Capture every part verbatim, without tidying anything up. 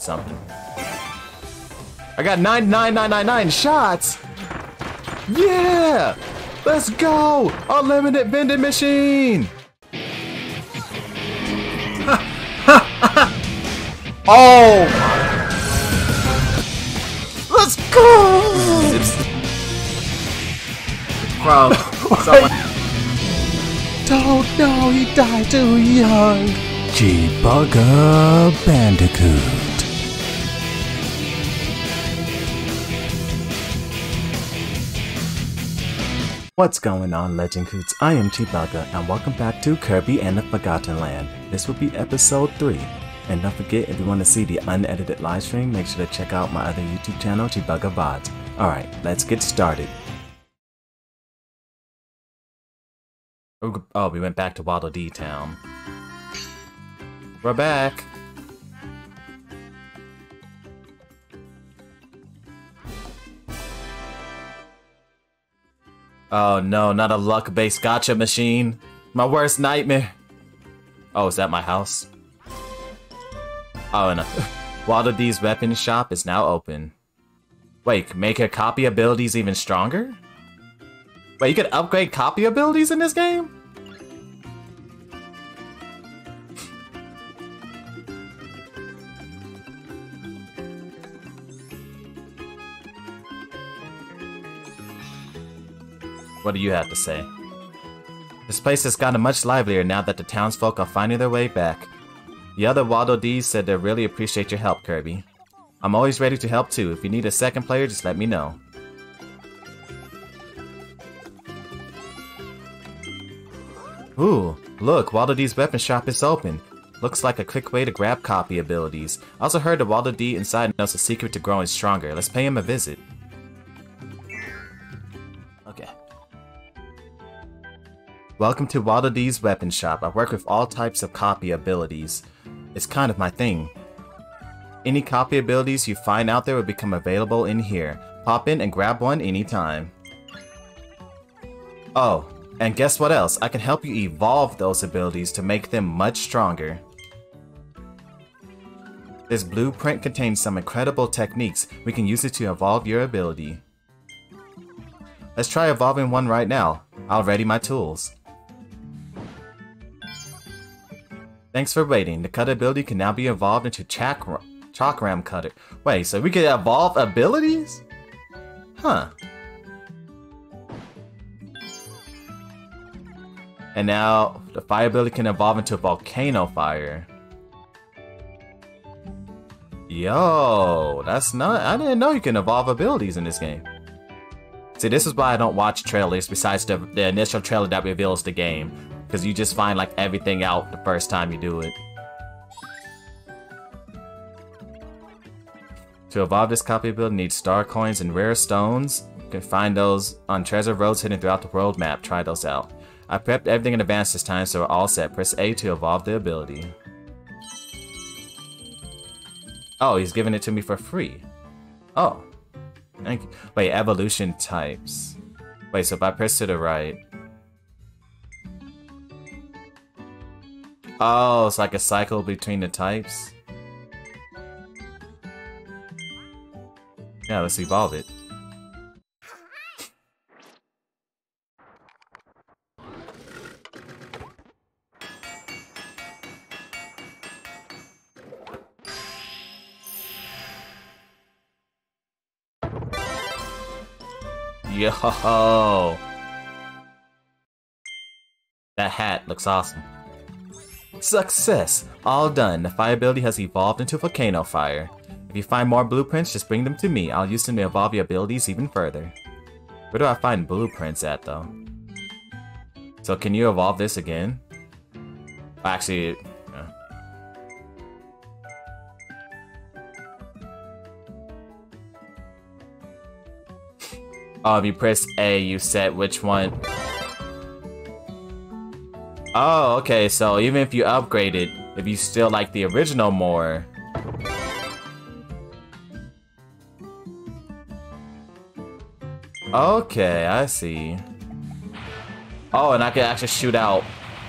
something. I got nine nine nine nine nine shots! Yeah! Let's go! Unlimited vending machine! Oh! Let's go! Bro, someone... Don't know he died too young. Chibugga Bandicoot. What's going on, Legend Coots? I am Chibugga, and welcome back to Kirby and the Forgotten Land. This will be episode three. And don't forget, if you want to see the unedited live stream, make sure to check out my other YouTube channel, Chibugga VODs. Alright, let's get started. Oh, we went back to Waddle Dee Town. We're back! Oh no, not a luck-based gacha machine! My worst nightmare! Oh, is that my house? Oh, no. Waddle Dee's weapon shop is now open. Wait, make her copy abilities even stronger? Wait, you can upgrade copy abilities in this game? What do you have to say? This place has gotten much livelier now that the townsfolk are finding their way back. The other Waddle Dees said they really appreciate your help, Kirby. I'm always ready to help too. If you need a second player, just let me know. Ooh, look, Waddle Dee's weapon shop is open. Looks like a quick way to grab copy abilities. I also heard the Waddle Dee inside knows the secret to growing stronger. Let's pay him a visit. Okay. Welcome to Waddle Dee's weapon shop. I work with all types of copy abilities. It's kind of my thing. Any copy abilities you find out there will become available in here. Pop in and grab one anytime. Oh, and guess what else? I can help you evolve those abilities to make them much stronger. This blueprint contains some incredible techniques. We can use it to evolve your ability. Let's try evolving one right now. I'll ready my tools. Thanks for waiting. The cutter ability can now be evolved into Chakra Chakram Cutter. Wait, so we can evolve abilities? Huh. And now the fire ability can evolve into Volcano Fire. Yo, that's not... I didn't know you can evolve abilities in this game. See, this is why I don't watch trailers besides the, the initial trailer that reveals the game. Because you just find like everything out the first time you do it. To evolve this copy ability, need star coins and rare stones. You can find those on treasure roads hidden throughout the world map. Try those out. I prepped everything in advance this time, so we're all set. Press A to evolve the ability. Oh, he's giving it to me for free. Oh. Thank you. Wait, evolution types. Wait, so if I press to the right... Oh, it's like a cycle between the types. Yeah, let's evolve it. Yo! That hat looks awesome. Success! All done. The fire ability has evolved into Volcano Fire. If you find more blueprints, just bring them to me. I'll use them to evolve your abilities even further. Where do I find blueprints at, though? So can you evolve this again? Actually... Yeah. Oh, if you press A, you set which one... Oh, okay, so even if you upgrade it, if you still like the original more... Okay, I see. Oh, and I can actually shoot out.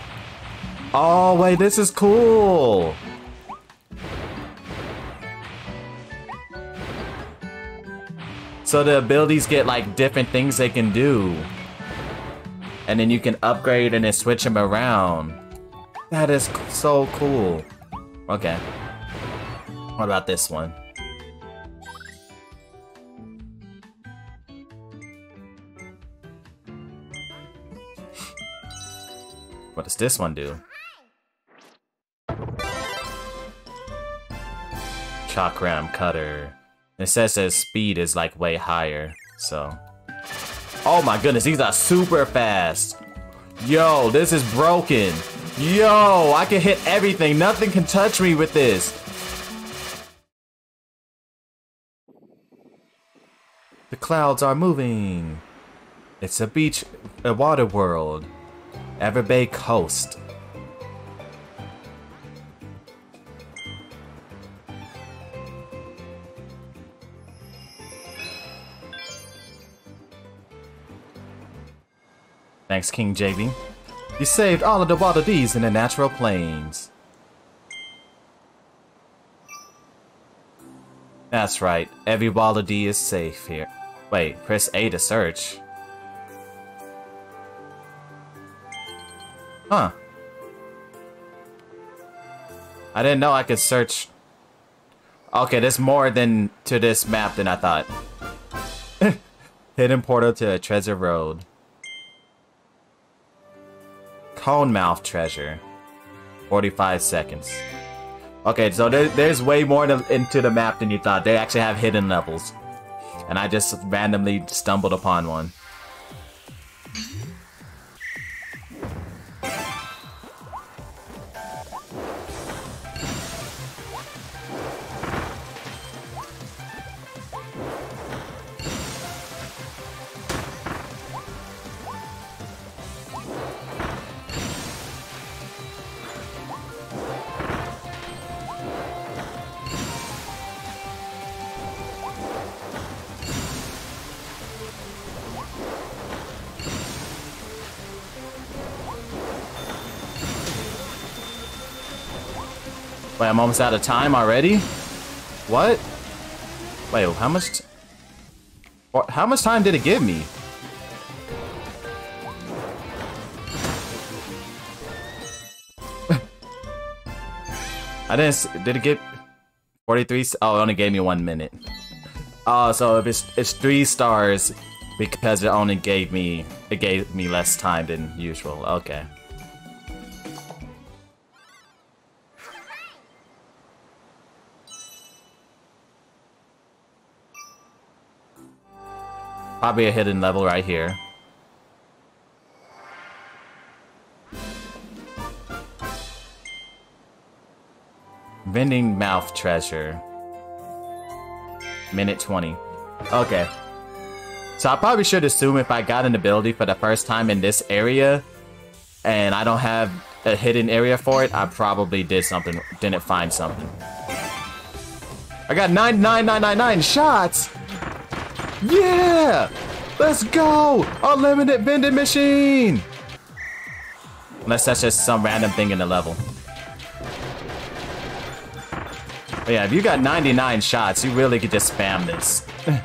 Oh, wait, this is cool! So the abilities get like different things they can do. And then you can upgrade and then switch them around. That is so cool. Okay. What about this one? What does this one do? Chakram Cutter. It says that speed is like way higher, so. Oh my goodness, these are super fast. Yo, this is broken. Yo, I can hit everything. Nothing can touch me with this. The clouds are moving. It's a beach, a water world. Everbay Coast. Thanks, King J B. You saved all of the Waddle Dees in the natural plains. That's right, every Waddle Dee is safe here. Wait, press A to search. Huh. I didn't know I could search. Okay, there's more than to this map than I thought. Hidden portal to a treasure road. Conemouth treasure. forty-five seconds. Okay, so there, there's way more to, into the map than you thought. They actually have hidden levels. And I just randomly stumbled upon one. Wait, I'm almost out of time already? What? Wait, how much... T how much time did it give me? I didn't... S did it get... forty-three... Oh, it only gave me one minute. Oh, so if it's, it's three stars because it only gave me... It gave me less time than usual. Okay. Probably a hidden level right here. Vending mouth treasure. Minute twenty. Okay. So I probably should assume if I got an ability for the first time in this area and I don't have a hidden area for it, I probably did something, didn't find something. I got nine nine nine nine nine shots! Yeah! Let's go! Unlimited vending machine! Unless that's just some random thing in the level. But yeah, if you got ninety-nine shots, you really could just spam this.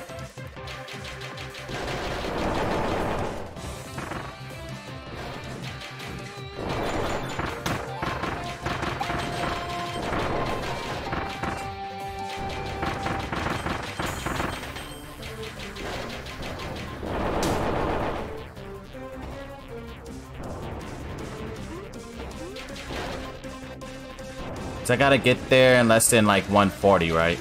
So I gotta get there in less than like one forty, right?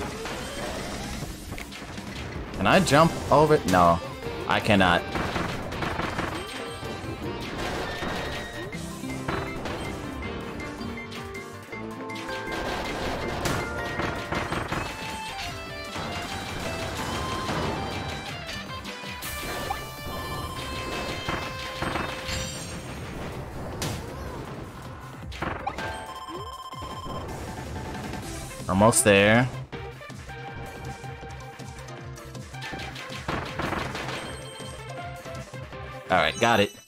Can I jump over it? No, I cannot. Almost there. Alright, got it.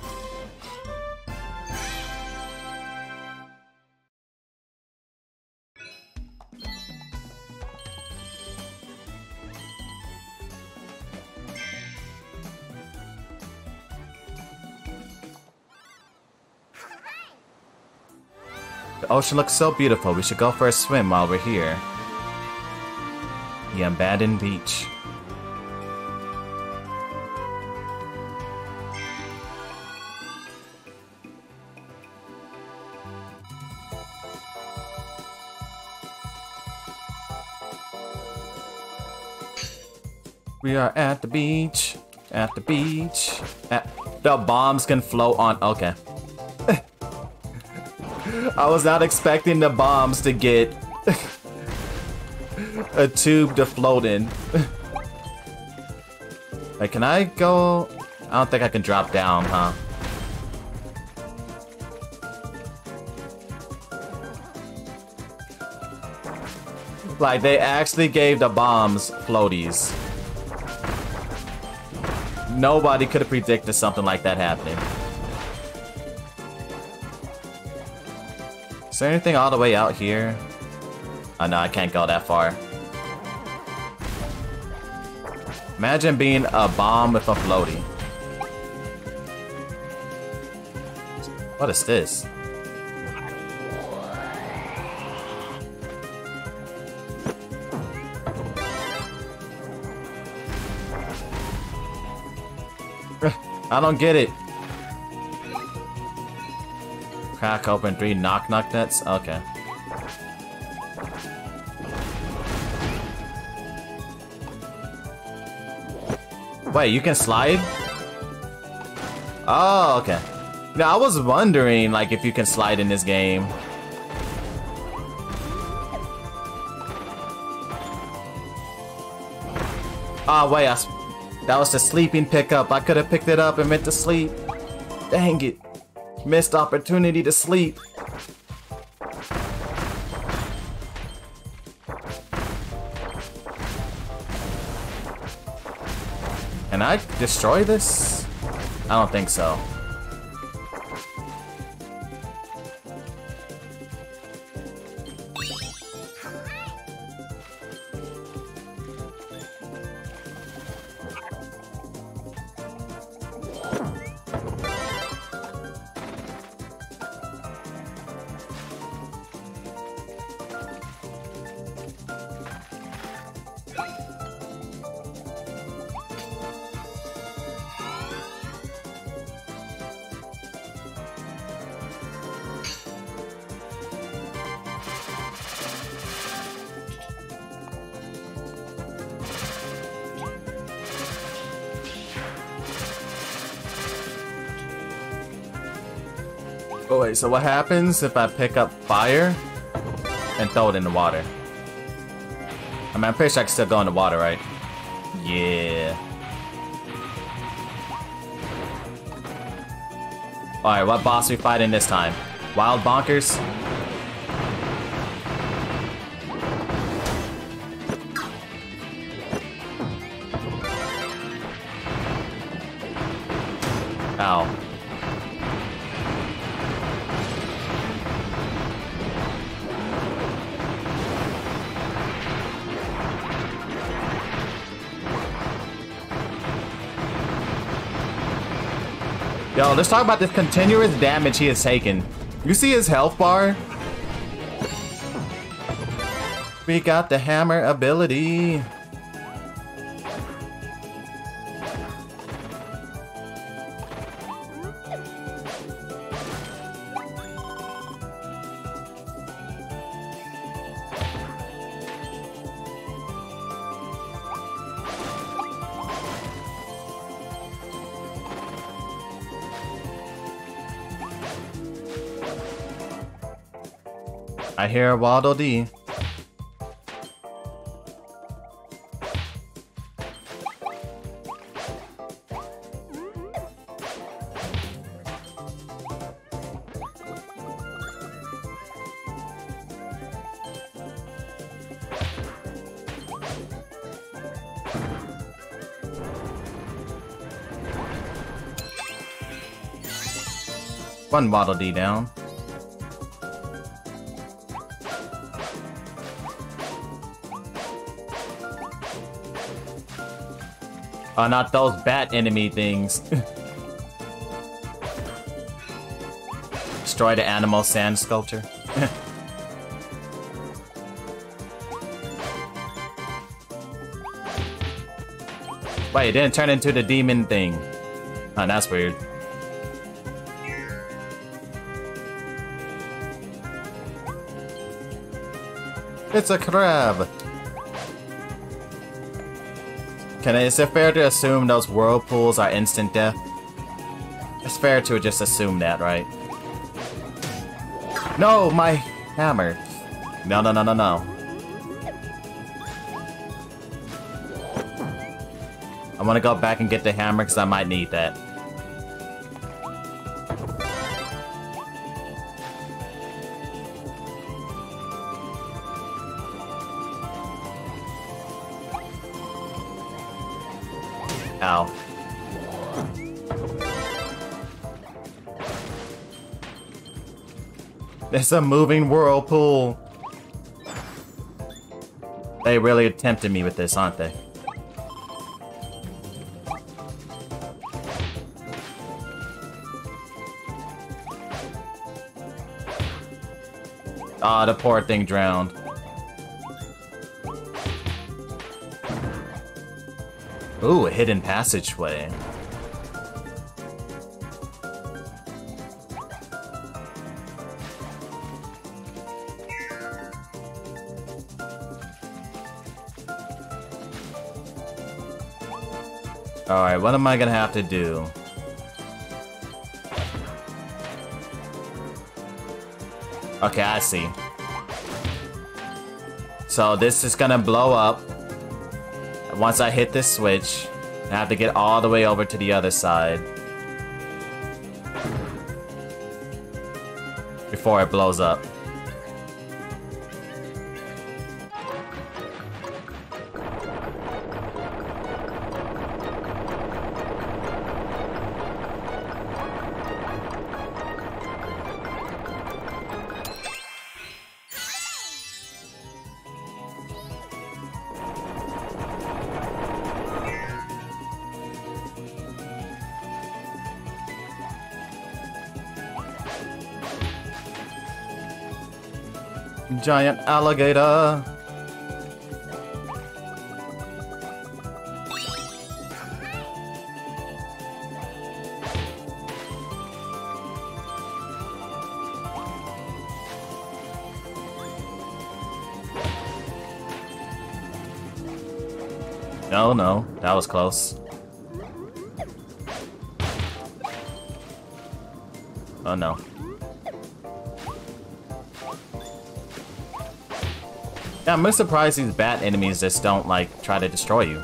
ocean looks so beautiful. We should go for a swim while we're here. The abandoned beach. We are at the beach. At the beach. At the bombs can float on. Okay. I was not expecting the bombs to get a tube to float in. Like, can I go? I don't think I can drop down, huh? Like, they actually gave the bombs floaties. Nobody could have predicted something like that happening. Is there anything all the way out here? Oh no, I can't go that far. Imagine being a bomb with a floaty. What is this? I don't get it. Crack open three knock knock nuts? Okay. Wait, you can slide? Oh, okay. Now I was wondering like if you can slide in this game. Oh wait, I that was the sleeping pickup. I could have picked it up and meant to sleep. Dang it. Missed opportunity to sleep. Can I destroy this? I don't think so. Oh wait, so what happens if I pick up fire and throw it in the water? I mean, I'm pretty sure I can still go in the water, right? Yeah. Alright, what boss are we fighting this time? Wild Bonkers? Ow. Yo, let's talk about this continuous damage he has taken. You see his health bar? We got the hammer ability. I hear Waddle Dee. One Waddle Dee down. Oh, not those bat enemy things. Destroy the animal sand sculpture. Wait, it didn't turn into the demon thing. Oh, that's weird. It's a crab! Can I, is it fair to assume those whirlpools are instant death? It's fair to just assume that, right? No, my hammer. No, no, no, no, no. I want to go back and get the hammer because I might need that. Ow. It's a moving whirlpool. They really tempted me with this, aren't they? Ah, oh, the poor thing drowned. Ooh, a hidden passageway. Alright, what am I gonna have to do? Okay, I see. So this is gonna blow up. Once I hit this switch, I have to get all the way over to the other side before it blows up. Giant alligator. No, no, that was close. Oh no. Yeah, I'm most surprised these bat enemies just don't, like, try to destroy you.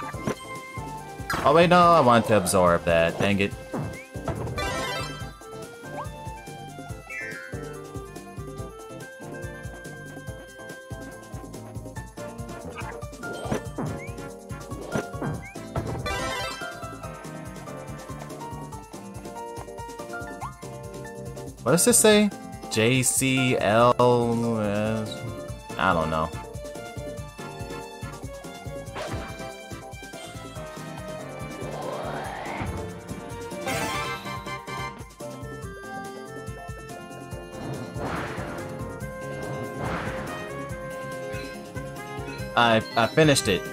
Oh wait, no, I want to absorb that. Dang it. What does this say? J C L S? I don't know. I I finished it.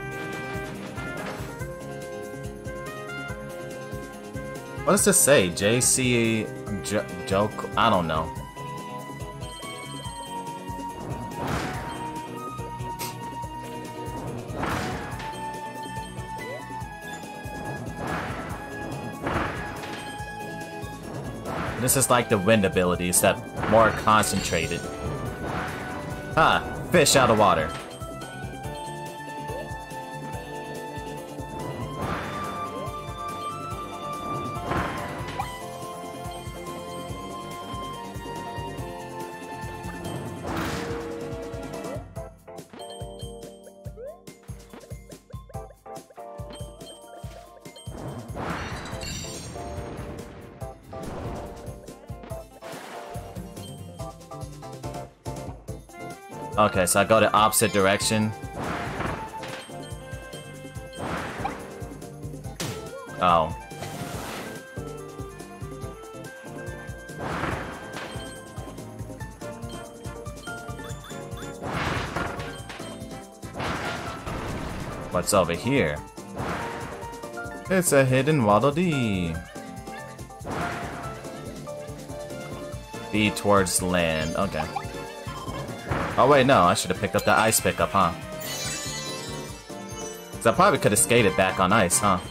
What does this say? J C joke? I don't know. This is like the wind ability, except more concentrated. Ah, fish out of water. Okay, so I go the opposite direction. Oh. What's over here? It's a hidden Waddle Dee. Be towards land. Okay. Oh wait, no, I should have picked up the ice pickup, huh? Cause I probably could have skated back on ice, huh?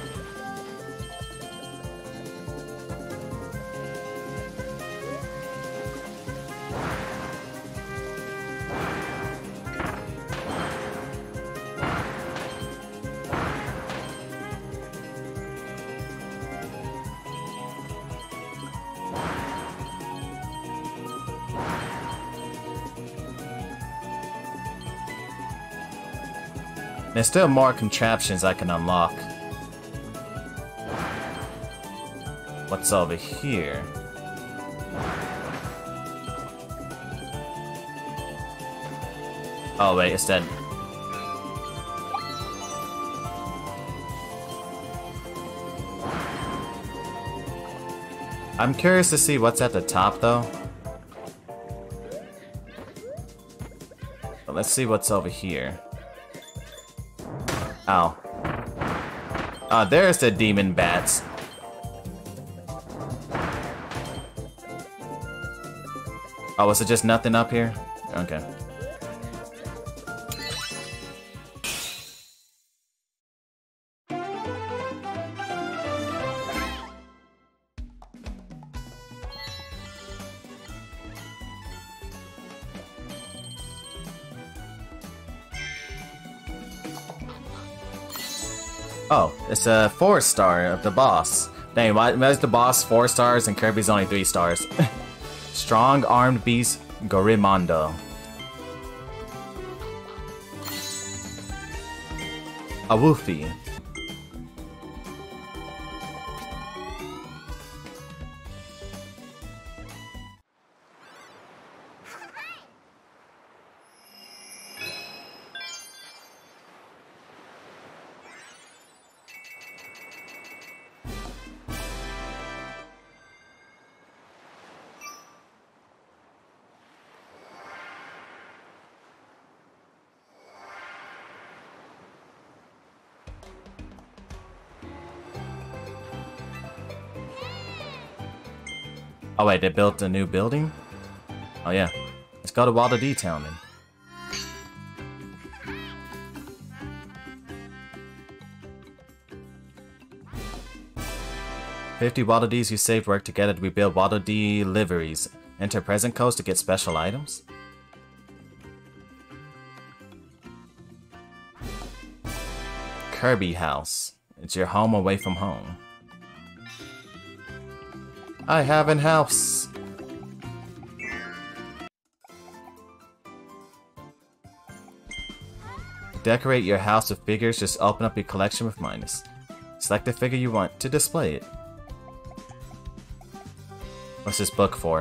There's still more contraptions I can unlock. What's over here? Oh wait, it's that. I'm curious to see what's at the top though. But let's see what's over here. Oh. Oh, there's the demon bats. Oh, was it just nothing up here? Okay. Oh, it's a four star of the boss. Dang, why is the boss four stars and Kirby's only three stars? Strong armed beast Gorimondo. A Woofy. Oh wait, they built a new building? Oh yeah. Let's go to Waddle Dee Town then. fifty Waddle Dees you saved work together to rebuild Waddle Dee liveries. Enter present codes to get special items. Kirby House. It's your home away from home. I have an house. Decorate your house with figures, just open up your collection with Minus. Select the figure you want to display it. What's this book for?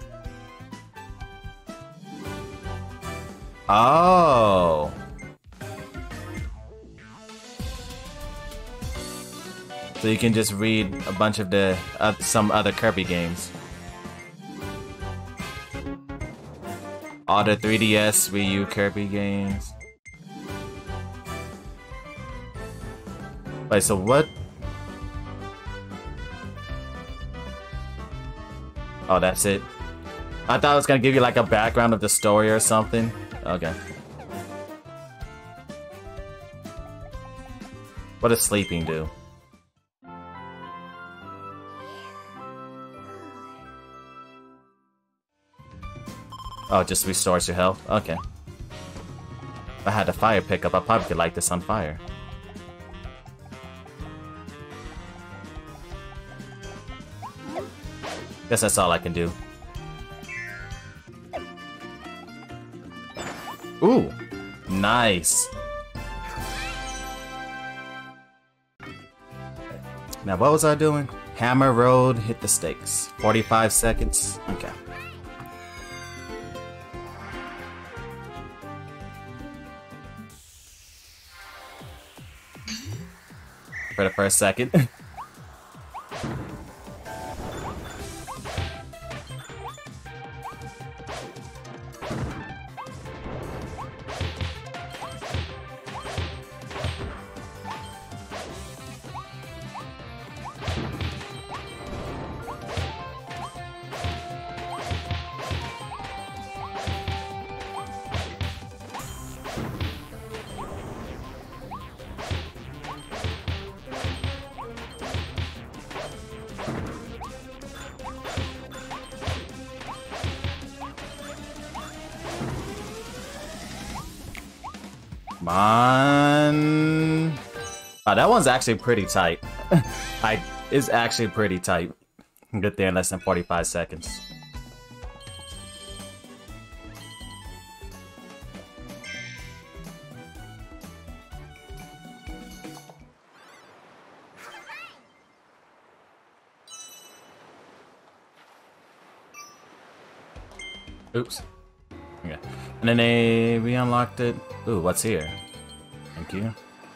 Oh! So you can just read a bunch of the uh, some other Kirby games. All the three D S, Wii U Kirby games. Wait, so what? Oh, that's it. I thought it was gonna give you like a background of the story or something. Okay. What does sleeping do? Oh, it just restores your health? Okay. If I had a fire pickup, I probably could light this on fire. Guess that's all I can do. Ooh! Nice! Now what was I doing? Hammer Road, hit the stakes. forty-five seconds? Okay. For the first second. Come on. Oh, that one's actually pretty tight. I is actually pretty tight. Get there in less than forty-five seconds. Oops. Okay. And then they we unlocked it. Ooh, what's here? Thank you.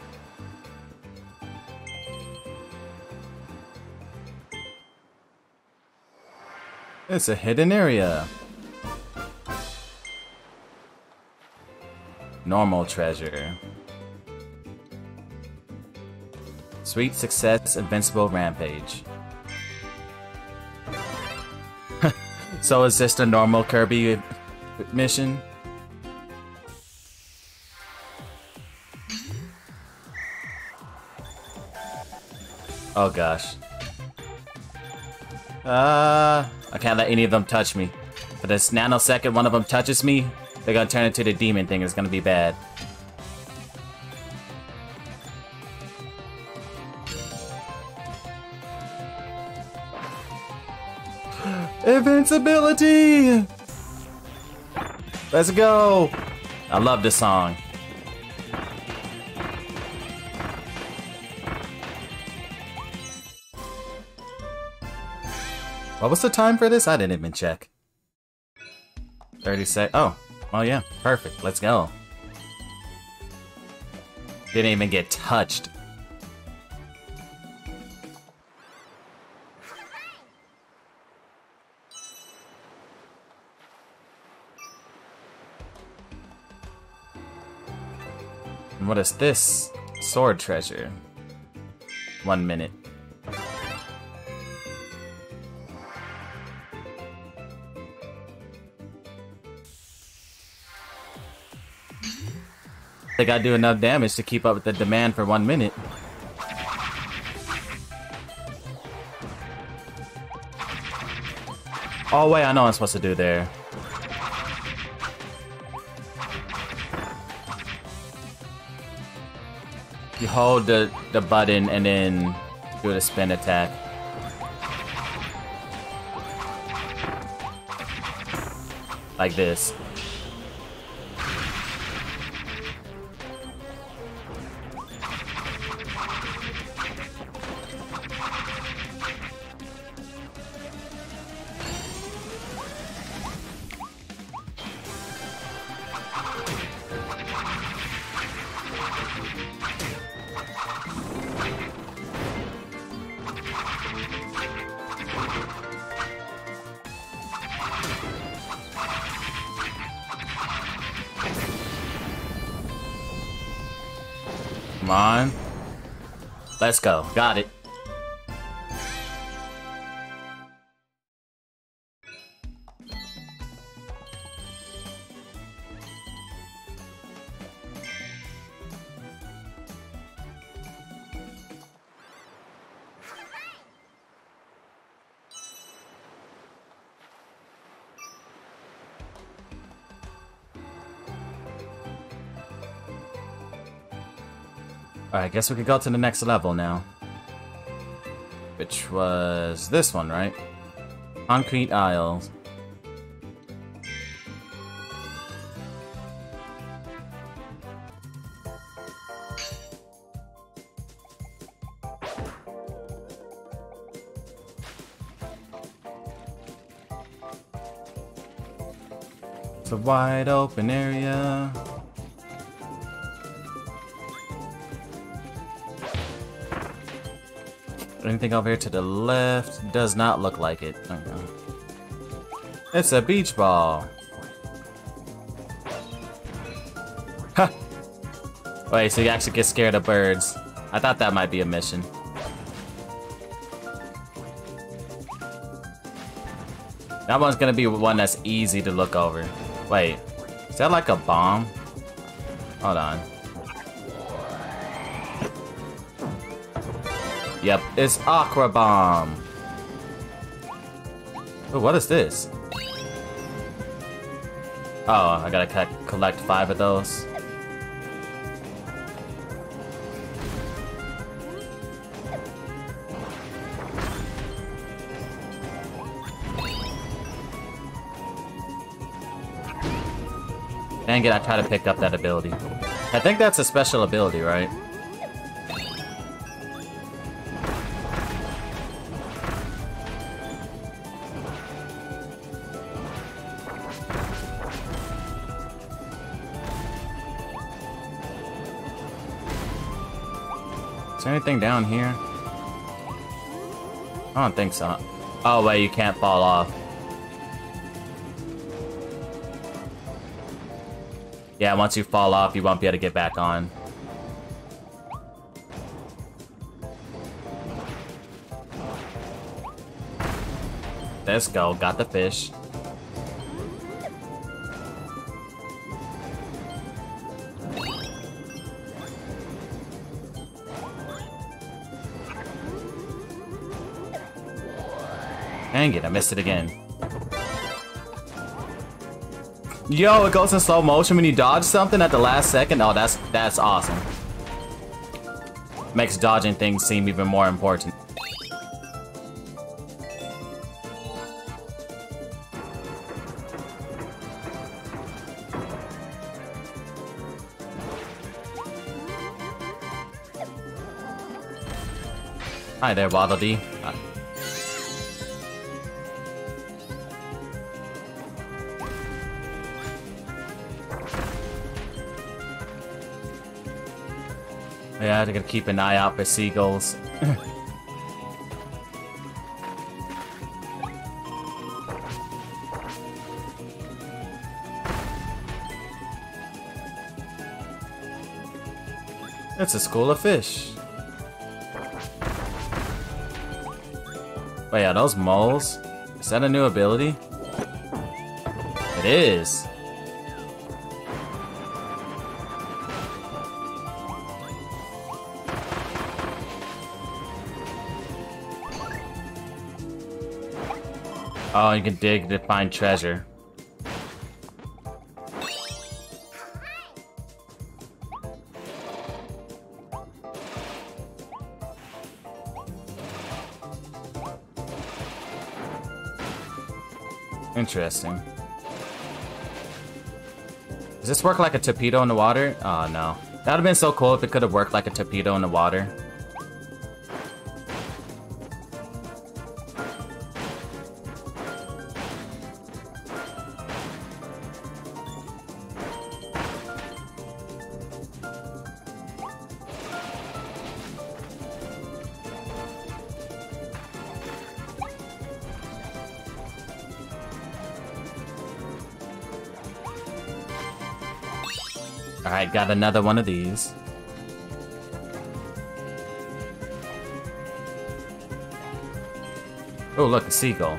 It's a hidden area. Normal treasure. Sweet success, invincible rampage. So is this the normal Kirby mission? Oh gosh. Uh, I can't let any of them touch me. For this nanosecond one of them touches me, they're gonna turn into the demon thing. It's gonna be bad. Invincibility! Let's go! I love this song. What was the time for this? I didn't even check. thirty sec. Oh, oh yeah, perfect. Let's go. Didn't even get touched. And what is this? Sword treasure. One minute. They gotta do enough damage to keep up with the demand for one minute. Oh wait, I know what I'm supposed to do there. You hold the, the button and then do the spin attack. Like this. Come on. Let's go. Got it. Alright, I guess we could go to the next level now. Which was this one, right? Concrete Isles. It's a wide open area. Anything over here to the left? Does not look like it. Okay. It's a beach ball. Ha! Wait, so you actually get scared of birds. I thought that might be a mission. That one's gonna be one that's easy to look over. Wait, is that like a bomb? Hold on. Yep, it's Aqua Bomb. Oh, what is this? Oh, I gotta collect five of those. Dang it, I try to pick up that ability. I think that's a special ability, right? Is there anything down here? I don't think so. Oh wait, you can't fall off. Yeah, once you fall off, you won't be able to get back on. Let's go, got the fish. Dang it, I missed it again. Yo, it goes in slow motion when you dodge something at the last second. Oh, that's that's awesome. Makes dodging things seem even more important. Hi there, Waddle Dee. Uh, Yeah, I gotta keep an eye out for seagulls. It's a school of fish. Wait, are those moles? Is that a new ability? It is. Oh, you can dig to find treasure. Interesting. Does this work like a torpedo in the water? Oh no. That would have been so cool if it could have worked like a torpedo in the water. Alright, got another one of these. Oh, look, a seagull.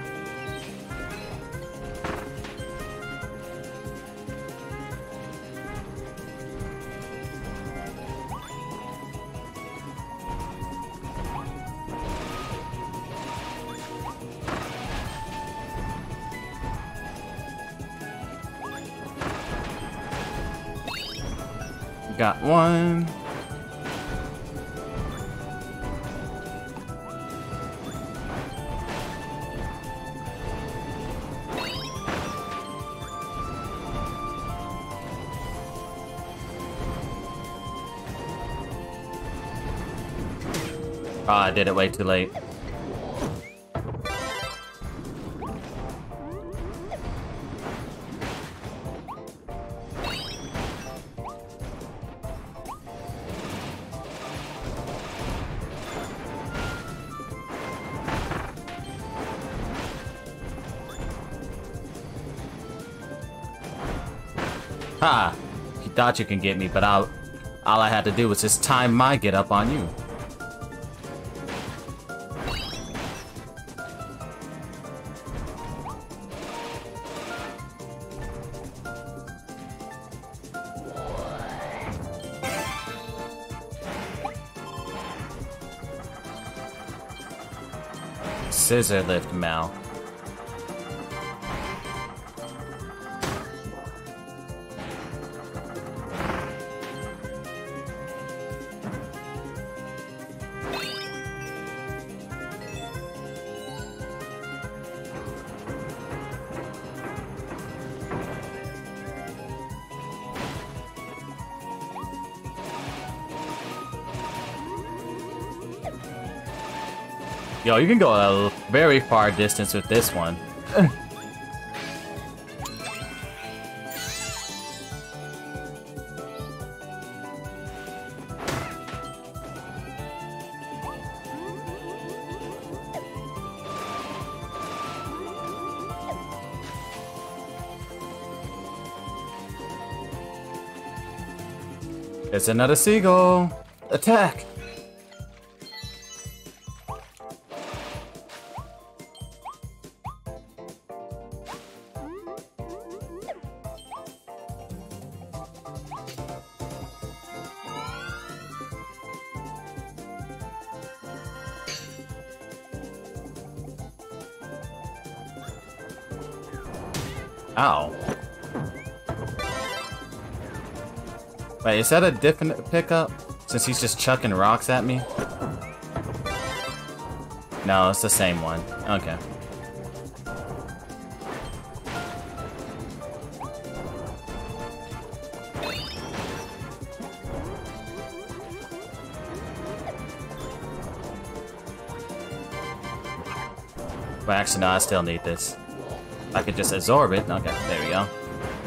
Got one. Oh, I did it way too late. Ha! You thought you can get me, but I'll, all I had to do was just time my get up on you. Scissor lift, Mal. Yo, you can go a very far distance with this one. It's another seagull! Attack! Ow. Wait, is that a different pickup? Since he's just chucking rocks at me? No, it's the same one. Okay. Well, actually, no, I still need this. I could just absorb it. Okay, there we go.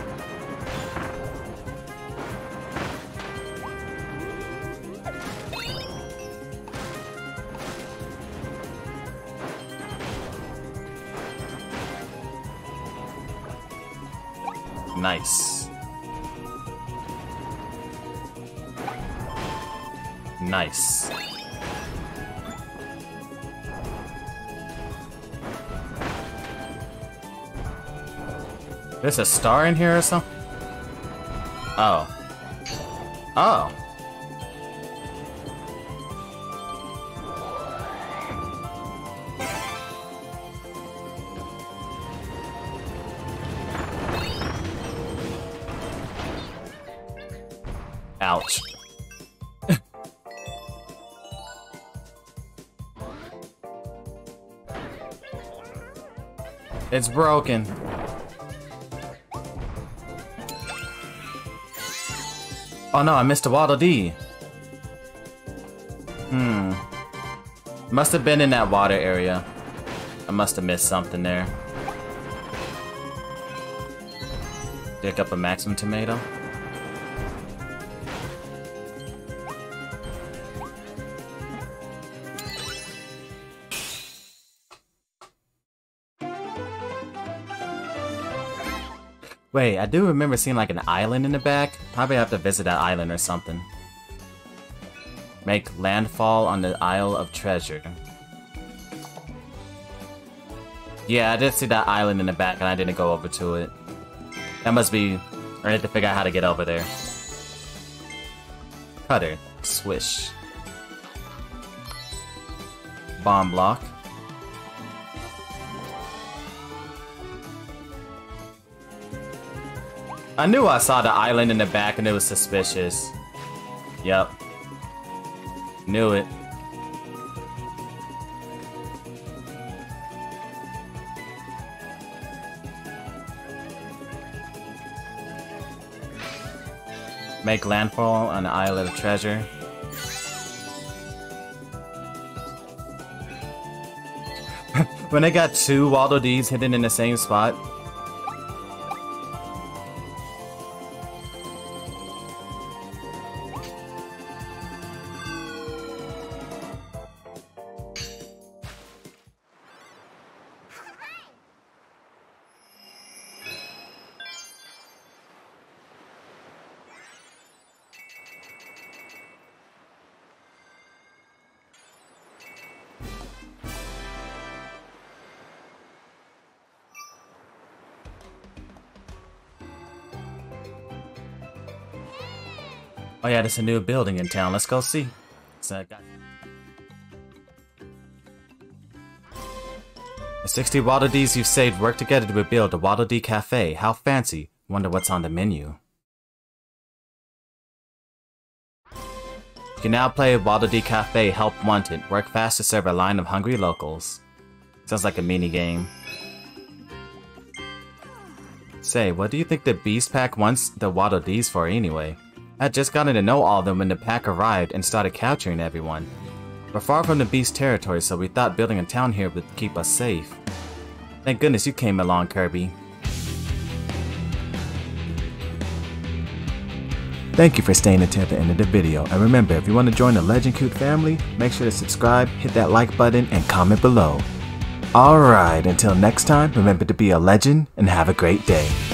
Nice. Nice. There's a star in here or something? Oh. Oh. Ouch. It's broken. Oh no, I missed a Waddle Dee. Hmm. Must have been in that water area. I must have missed something there. Pick up a Maximum Tomato. Wait, I do remember seeing like an island in the back. Probably have to visit that island or something. Make landfall on the Isle of Treasure. Yeah, I did see that island in the back and I didn't go over to it. That must be... I need to figure out how to get over there. Cutter. Swish. Bomb block. I knew I saw the island in the back and it was suspicious. Yep. Knew it. Make landfall on the Isle of Treasure. When they got two Waddle Dees hidden in the same spot. Oh yeah, there's a new building in town. Let's go see. So, got... The sixty Waddle Dees you've saved work together to rebuild a Waddle Dee Cafe. How fancy. Wonder what's on the menu. You can now play Waddle Dee Cafe Help Wanted. Work fast to serve a line of hungry locals. Sounds like a mini game. Say, what do you think the Beast Pack wants the Waddle Dees for anyway? I had just gotten to know all of them when the pack arrived and started capturing everyone. We're far from the beast territory, so we thought building a town here would keep us safe. Thank goodness you came along, Kirby. Thank you for staying until the end of the video, and remember, if you want to join the Legend Coot family, make sure to subscribe, hit that like button, and comment below. Alright, until next time, remember to be a legend, and have a great day.